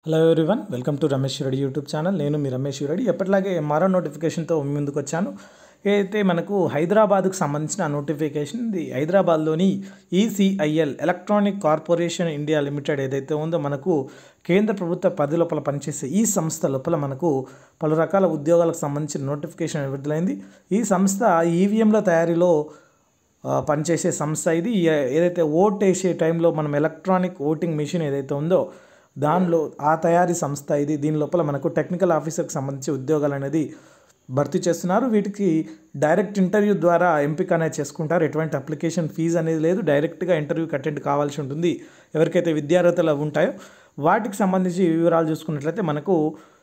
Hello everyone, welcome to Rameshwaradi YouTube channel. నేను మీ రమేశ్వరడి. ఎప్పటిలాగే మరో నోటిఫికేషన్తో మీ ముందుకు వచ్చాను. ఏదైతే మనకు హైదరాబాద్కు సంబంధించిన నోటిఫికేషన్, ఇది హైదరాబాద్లోని ECIL electronic corporation India limited ఏదైతే ఉందో, మనకు కేంద్ర ప్రభుత్వ పరిధి లోపల పనిచేసే ఈ సంస్థ లోపల మనకు పలు రకాల ఉద్యోగాలకు సంబంధించిన నోటిఫికేషన్ విడుదలైంది. ఈ సంస్థ ఈవీఎంల తయారీలో పనిచేసే సంస్థ. ఇది ఏదైతే ఓట్ వేసే టైంలో మనం ఎలక్ట్రానిక్ ఓటింగ్ మిషన్ ఏదైతే ఉందో దానిలో ఆ తయారీ సంస్థ ఇది. దీని లోపల మనకు టెక్నికల్ ఆఫీసర్కి సంబంధించి ఉద్యోగాలు అనేది భర్తీ చేస్తున్నారు. వీటికి డైరెక్ట్ ఇంటర్వ్యూ ద్వారా ఎంపిక అనేది చేసుకుంటారు. ఎటువంటి అప్లికేషన్ ఫీజు అనేది లేదు. డైరెక్ట్గా ఇంటర్వ్యూకి అటెండ్ కావాల్సి ఉంటుంది. ఎవరికైతే విద్యార్హతలు ఉంటాయో వాటికి సంబంధించి వివరాలు చూసుకున్నట్లయితే మనకు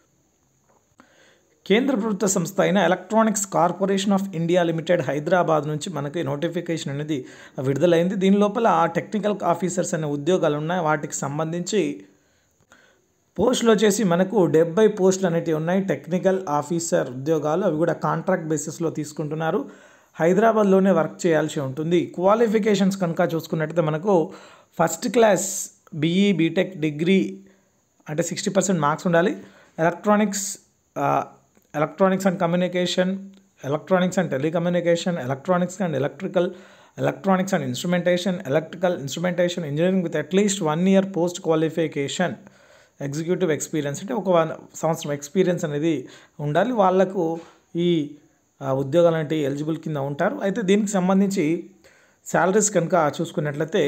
కేంద్ర ప్రభుత్వ సంస్థ అయిన electronics corporation of India limited Hyderabad నుంచి మనకి నోటిఫికేషన్ అనేది విడుదలైంది. దీని లోపల టెక్నికల్ ఆఫీసర్స్ అనే ఉద్యోగాలు ఉన్నాయి. వాటికి సంబంధించి పోస్టులు వచ్చేసి మనకు 70 పోస్టులు అనేవి ఉన్నాయి. టెక్నికల్ ఆఫీసర్ ఉద్యోగాలు, అవి కూడా కాంట్రాక్ట్ బేసిస్లో తీసుకుంటున్నారు. హైదరాబాద్లోనే వర్క్ చేయాల్సి ఉంటుంది. క్వాలిఫికేషన్స్ కనుక చూసుకున్నట్టయితే మనకు first class BE B Tech degree అంటే 60% మార్క్స్ ఉండాలి. Electronics and communication, electronics and telecommunication, electronics and electrical, electronics and instrumentation, electrical instrumentation engineering with at least 1 year post qualification, executive experience అంటే 1 సంవత్సరం ఎక్స్పీరియన్స్ అనేది ఉండాలి. వాళ్లకు ఈ ఉద్యోగాలు అంటే ఎలిజిబుల్ కింద ఉంటారు. అయితే దీనికి సంబంధించి శాలరీస్ కనుక చూసుకున్నట్లయితే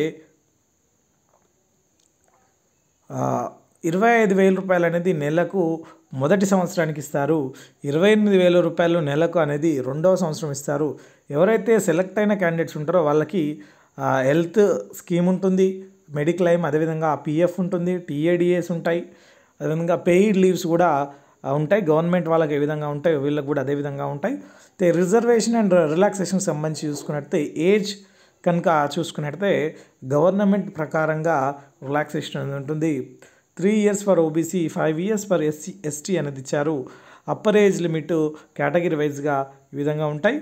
25,000 రూపాయలు అనేది నెలకు మొదటి సంవత్సరానికి ఇస్తారు. 28,000 రూపాయలు నెలకు అనేది రెండవ సంవత్సరం ఇస్తారు. ఎవరైతే సెలెక్ట్ అయిన క్యాండిడేట్స్ ఉంటారో వాళ్ళకి హెల్త్ స్కీమ్ ఉంటుంది, మెడిక్లైమ్, అదేవిధంగా పిఎఫ్ ఉంటుంది, టీఏడిఎస్ ఉంటాయి, అదేవిధంగా పెయిడ్ లీవ్స్ కూడా ఉంటాయి. గవర్నమెంట్ వాళ్ళకి ఏ విధంగా ఉంటాయి వీళ్ళకి కూడా అదే విధంగా ఉంటాయి. రిజర్వేషన్ అండ్ రిలాక్సేషన్కి సంబంధించి చూసుకున్నట్లయితే ఏజ్ కనుక చూసుకున్నట్లయితే గవర్నమెంట్ ప్రకారంగా రిలాక్సేషన్ అనేది ఉంటుంది. 3 years for OBC, 5 years for ST అనేది ఇచ్చారు. అప్పర్ ఏజ్ లిమిట్ కేటగిరీ వైజ్గా ఈ విధంగా ఉంటాయి.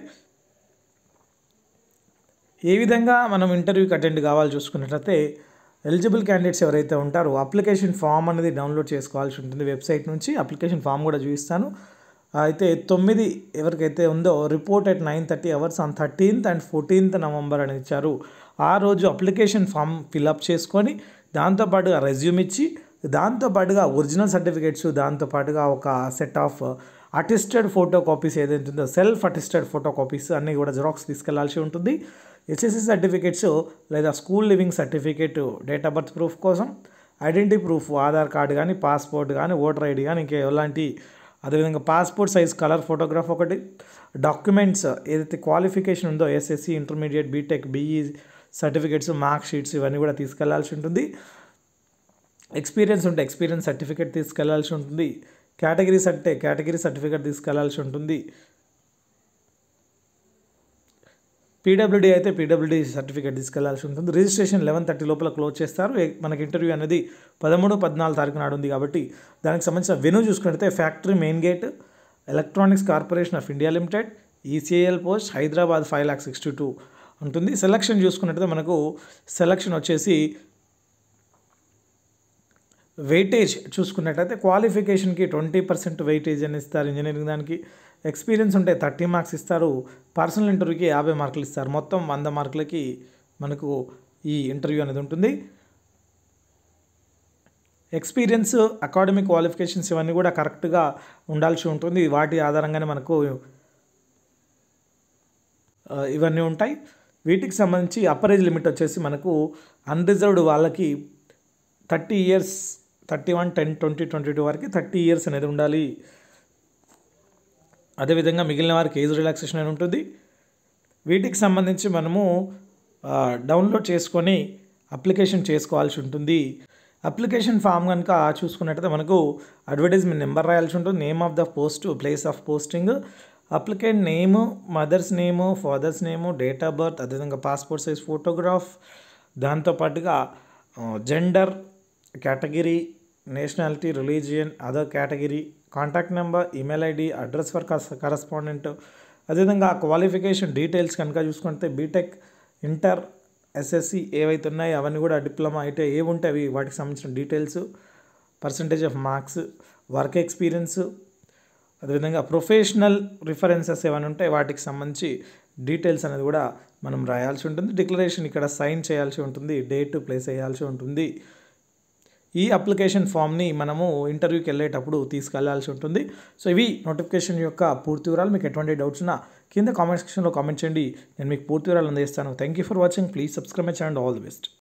ఏ విధంగా మనం ఇంటర్వ్యూకి అటెండ్ కావాలి చూసుకున్నట్లయితే ఎలిజిబుల్ క్యాండిడేట్స్ ఎవరైతే ఉంటారో అప్లికేషన్ ఫామ్ అనేది డౌన్లోడ్ చేసుకోవాల్సి ఉంటుంది వెబ్సైట్ నుంచి. అప్లికేషన్ ఫామ్ కూడా చూపిస్తాను. అయితే 9 ఎవరికైతే ఉందో report at 9:30 hours on 13th and 14th November అని ఇచ్చారు. ఆ రోజు అప్లికేషన్ ఫామ్ ఫిల్అప్ చేసుకొని దాంతోపాటుగా రెజ్యూమ్ ఇచ్చి, దాంతోపాటుగా ఒరిజినల్ సర్టిఫికేట్స్, దాంతోపాటుగా ఒక set of attested photo copies ఏదైతే ఉందో సెల్ఫ్ అటెస్టెడ్ ఫోటో కాపీస్ అన్నీ కూడా జిరాక్స్ తీసుకెళ్లాల్సి ఉంటుంది. ఎస్ఎస్సి సర్టిఫికేట్స్ లేదా school leaving certificate, date of birth proof కోసం, ఐడెంటిటీ ప్రూఫ్, ఆధార్ కార్డు కానీ, పాస్పోర్ట్ కానీ, ఓటర్ ఐడి కానీ, ఇంకా ఎలాంటి, అదేవిధంగా పాస్పోర్ట్ సైజ్ కలర్ ఫోటోగ్రాఫ్ ఒకటి, డాక్యుమెంట్స్ ఏదైతే క్వాలిఫికేషన్ ఉందో SSC, intermediate, B Tech, BE certificates, mark sheets ఇవన్నీ కూడా తీసుకెళ్లాల్సి ఉంటుంది. ఎక్స్పీరియన్స్ ఉంటే ఎక్స్పీరియన్స్ సర్టిఫికేట్ తీసుకెళ్లాల్సి ఉంటుంది. కేటగిరీస్ అంటే కేటగిరీ సర్టిఫికేట్ తీసుకెళ్లాల్సి ఉంటుంది. పీడబ్ల్యూడీ అయితే పీడబ్ల్యూడీ సర్టిఫికేట్ తీసుకెళ్లాల్సి ఉంటుంది. రిజిస్ట్రేషన్ 11:30 లోపల క్లోజ్ చేస్తారు. మనకి ఇంటర్వ్యూ అనేది 13, 14 తారీఖు నాడు ఉంది కాబట్టి దానికి సంబంధించిన వెన్యూ చూసుకున్నట్లయితే factory main gate, electronics corporation of India limited, ECIL post, Hyderabad 5,62,000 ఉంటుంది. సెలక్షన్ చూసుకున్నట్లయితే మనకు సెలక్షన్ వచ్చేసి వెయిటేజ్ చూసుకున్నట్లయితే క్వాలిఫికేషన్కి 20% వెయిటేజ్ అని ఇస్తారు. ఇంజనీరింగ్ దానికి ఎక్స్పీరియన్స్ ఉంటే 30 మార్క్స్ ఇస్తారు. పర్సనల్ ఇంటర్వ్యూకి 50 మార్కులు ఇస్తారు. మొత్తం 100 మార్కులకి మనకు ఈ ఇంటర్వ్యూ అనేది ఉంటుంది. ఎక్స్పీరియన్స్, అకాడమిక్ క్వాలిఫికేషన్స్ ఇవన్నీ కూడా కరెక్ట్గా ఉండాల్సి ఉంటుంది. వాటి ఆధారంగానే మనకు ఇవన్నీ ఉంటాయి. వీటికి సంబంధించి అప్పర్ ఏజ్ లిమిట్ వచ్చేసి మనకు అన్రిజర్వ్డ్ వాళ్ళకి 30 years, 31/10/2022 వరకు 30 years అనేది ఉండాలి. అదేవిధంగా మిగిలిన వారికి ఏజ్ రిలాక్సేషన్ అని ఉంటుంది. వీటికి సంబంధించి మనము డౌన్లోడ్ చేసుకొని అప్లికేషన్ చేసుకోవాల్సి ఉంటుంది. అప్లికేషన్ ఫామ్ కనుక చూసుకున్నట్టయితే మనకు అడ్వర్టైజ్మెంట్ నెంబర్ రాయాల్సి ఉంటుంది, name of the post, place of posting, applicant name, mother's name, father's name, date of birth, అదేవిధంగా పాస్పోర్ట్ సైజ్ ఫోటోగ్రాఫ్, దాంతోపాటుగా gender, category, nationality, religion, other category, contact number, email ID, address for correspondent, అదేవిధంగా qualification details కనుక చూసుకుంటే BTech, inter, SSC ఏవైతే ఉన్నాయో అవన్నీ కూడా, diploma అయితే ఏవి ఉంటే అవి వాటికి సంబంధించిన details, percentage of marks, work experience, అదేవిధంగా ప్రొఫెషనల్ రిఫరెన్సెస్ ఏమైనా ఉంటే వాటికి సంబంధించి డీటెయిల్స్ అనేది కూడా మనం రాయాల్సి ఉంటుంది. డిక్లరేషన్ ఇక్కడ సైన్ చేయాల్సి ఉంటుంది, డేట్ ప్లేస్ చేయాల్సి ఉంటుంది. ఈ అప్లికేషన్ ఫామ్ని మనము ఇంటర్వ్యూకి వెళ్ళేటప్పుడు తీసుకెళ్లాల్సి ఉంటుంది. సో ఇవి నోటిఫికేషన్ యొక్క పూర్తి వివరాలు. మీకు ఎటువంటి డౌట్స్ ఉన్నా కింద కామెంట్ సెక్షన్లో కామెంట్ చేయండి, నేను మీకు పూర్తి వివరాలు అందిస్తాను. Thank you for watching. Please subscribe my channel. All the best.